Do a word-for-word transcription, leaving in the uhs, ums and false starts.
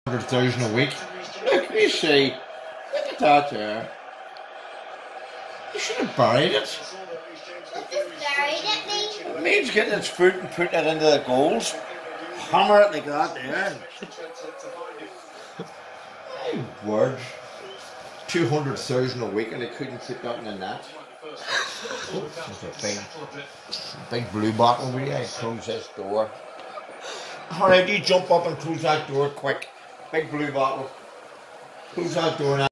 hundred thousand a week. Look, you see, look at that there. You should have buried it. What does buried it mean? It means getting its foot and putting it into the goals. Hammer it like that there. My word. two hundred thousand a week and they couldn't put that in the net. There's a big, big blue bottle over here. Close this door. Alright, you jump up and close that door quick. Big blue bottle. Close that door now.